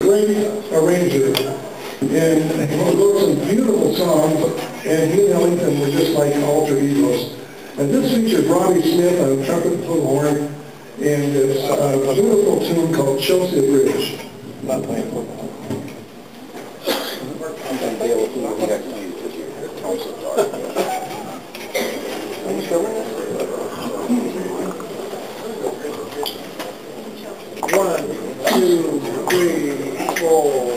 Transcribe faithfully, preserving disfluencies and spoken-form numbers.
great arranger, and he wrote some beautiful songs, and he and Ellington were just like alter egos. And this features Robbie Smith on trumpet and flugelhorn, and it's a beautiful tune called Chelsea Bridge. Not playing football. One, two, three, four.